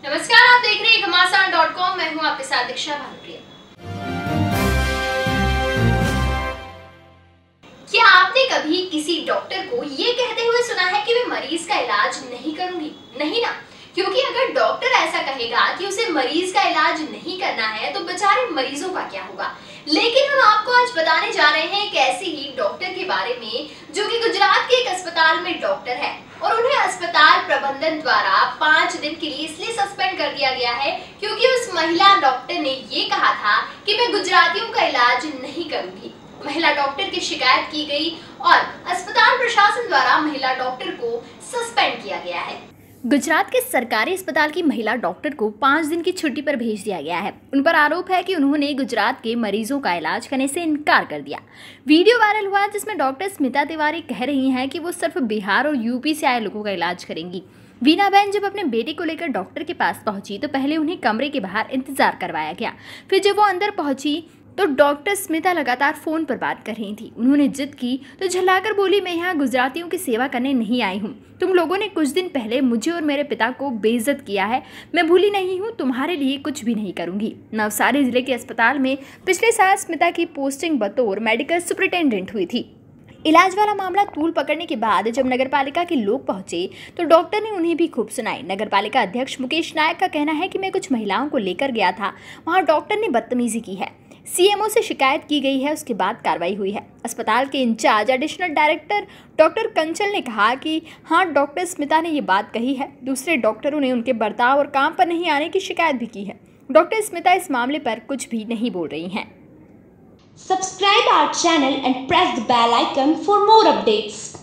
नमस्कार, आप देख रहे हैं घमासान.com। मैं हूं आपके साथ दीक्षा भानुप्रिया। क्या आपने कभी किसी डॉक्टर को ये कहते हुए सुना है कि मैं मरीज का इलाज नहीं करूंगी? नहीं ना, क्योंकि अगर डॉक्टर ऐसा कहेगा कि उसे मरीज का इलाज नहीं करना है तो बेचारे मरीजों का क्या होगा। लेकिन हम आपको आज बताने जा रहे हैं एक ऐसे ही डॉक्टर के बारे में जो कि गुजरात के एक अस्पताल में डॉक्टर है और उन्हें अस्पताल प्रबंधन द्वारा 5 दिन के लिए इसलिए सस्पेंड कर दिया गया है क्योंकि उस महिला डॉक्टर ने ये कहा था कि मैं गुजरातियों का इलाज नहीं करूंगी। महिला डॉक्टर की शिकायत की गई और अस्पताल प्रशासन द्वारा महिला डॉक्टर को सस्पेंड किया गया है। गुजरात के सरकारी अस्पताल की महिला डॉक्टर को 5 दिन की छुट्टी पर भेज दिया गया है। उन पर आरोप है कि उन्होंने गुजरात के मरीजों का इलाज करने से इनकार कर दिया। वीडियो वायरल हुआ जिसमें डॉक्टर स्मिता तिवारी कह रही हैं कि वो सिर्फ बिहार और यूपी से आए लोगों का इलाज करेंगी। वीना बहन जब अपने बेटे को लेकर डॉक्टर के पास पहुंची तो पहले उन्हें कमरे के बाहर इंतजार करवाया गया। फिर जब वो अंदर पहुंची तो डॉक्टर स्मिता लगातार फोन पर बात कर रही थी। उन्होंने जिद की तो झल्लाकर बोली, मैं यहाँ गुजरातियों की सेवा करने नहीं आई हूँ। तुम लोगों ने कुछ दिन पहले मुझे और मेरे पिता को बेइज्जत किया है। मैं भूली नहीं हूँ, तुम्हारे लिए कुछ भी नहीं करूँगी। नवसारी जिले के अस्पताल में पिछले साल स्मिता की पोस्टिंग बतौर मेडिकल सुपरिटेंडेंट हुई थी। इलाज वाला मामला तूल पकड़ने के बाद जब नगरपालिका के लोग पहुंचे तो डॉक्टर ने उन्हें भी खूब सुनाई। नगरपालिका अध्यक्ष मुकेश नायक का कहना है कि मैं कुछ महिलाओं को लेकर गया था, वहां डॉक्टर ने बदतमीजी की है। सीएमओ से शिकायत की गई है, उसके बाद कार्रवाई हुई है। अस्पताल के incharge additional director doctor Kanchal ने कहा कि हाँ, डॉक्टर स्मिता ने ये बात कही है। दूसरे डॉक्टरों ने उनके बर्ताव और काम पर नहीं आने की शिकायत भी की है। डॉक्टर स्मिता इस मामले पर कुछ भी नहीं बोल रही हैं। Subscribe our channel and press the bell icon for more updates.